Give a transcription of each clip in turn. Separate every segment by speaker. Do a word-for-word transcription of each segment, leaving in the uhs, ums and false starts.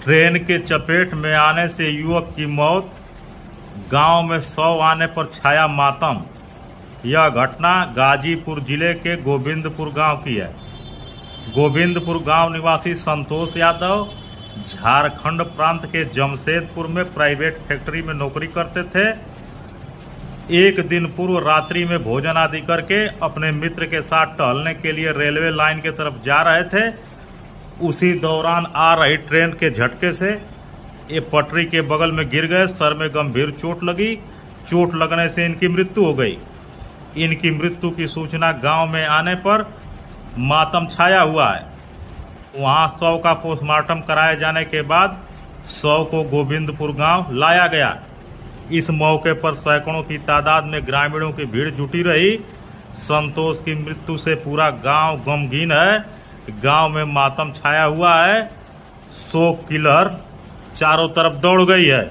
Speaker 1: Train के चपेट में आने से युवक की मौत, गांव में शव आने पर छाया मातम। यह घटना गाजीपुर जिले के गोविंदपुर गांव की है। गोविंदपुर गांव निवासी संतोष यादव झारखंड प्रांत के जमशेदपुर में प्राइवेट फैक्ट्री में नौकरी करते थे। एक दिन पूर्व रात्रि में भोजन आदि करके अपने मित्र के साथ टहलने के लिए रेलवे लाइन की तरफ जा रहे थे। उसी दौरान आ रही ट्रेन के झटके से ये पटरी के बगल में गिर गए। सर में गंभीर चोट लगी। चोट लगने से इनकी मृत्यु हो गई। इनकी मृत्यु की सूचना गांव में आने पर मातम छाया हुआ है। वहां शव का पोस्टमार्टम कराए जाने के बाद शव को गोविंदपुर गांव लाया गया। इस मौके पर सैकड़ों की तादाद में ग्रामीणों की भीड़ जुटी रही। संतोष की मृत्यु से पूरा गांव गमगीन है। गांव में मातम छाया हुआ है। शोक की लहर चारों तरफ दौड़ गई है।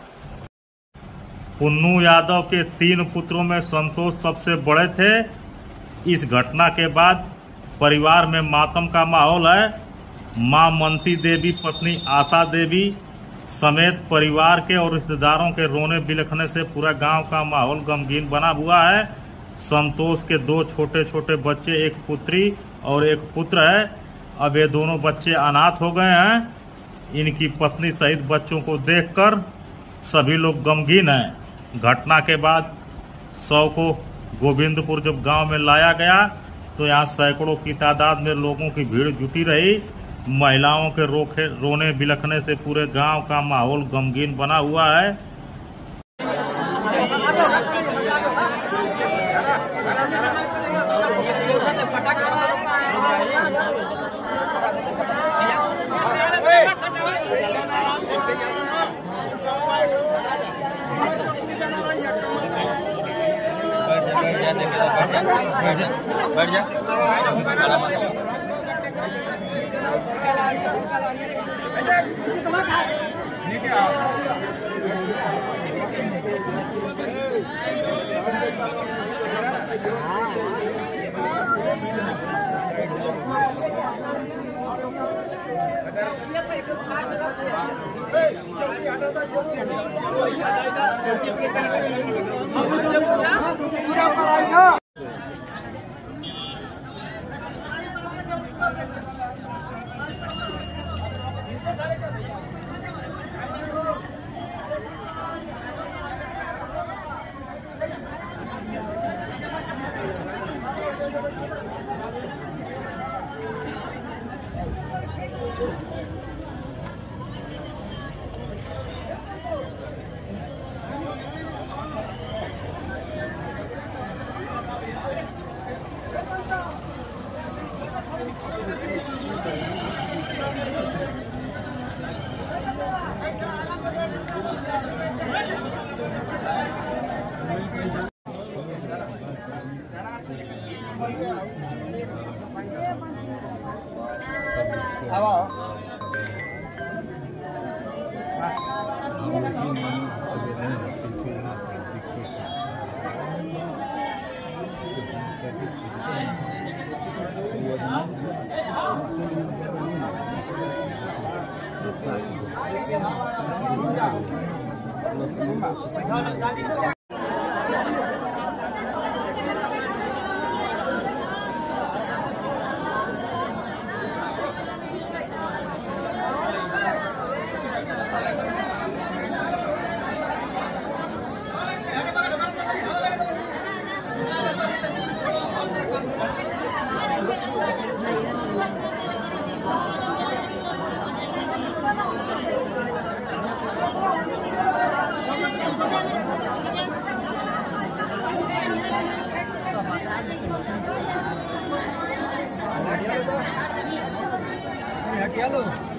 Speaker 1: पुन्नू यादव के तीन पुत्रों में संतोष सबसे बड़े थे। इस घटना के बाद परिवार में मातम का माहौल है। मां मनती देवी, पत्नी आशा देवी समेत परिवार के और रिश्तेदारों के रोने बिलखने से पूरा गांव का माहौल गमगीन बना हुआ है। संतोष के दो छोटे छोटे बच्चे, एक पुत्री और एक पुत्र है। अब ये दोनों बच्चे अनाथ हो गए हैं। इनकी पत्नी सहित बच्चों को देखकर सभी लोग गमगीन हैं। घटना के बाद शव को गोविंदपुर जब गांव में लाया गया तो यहाँ सैकड़ों की तादाद में लोगों की भीड़ जुटी रही। महिलाओं के रोके रोने बिलखने से पूरे गांव का माहौल गमगीन बना हुआ है।
Speaker 2: बैठ जा।
Speaker 3: क्या लो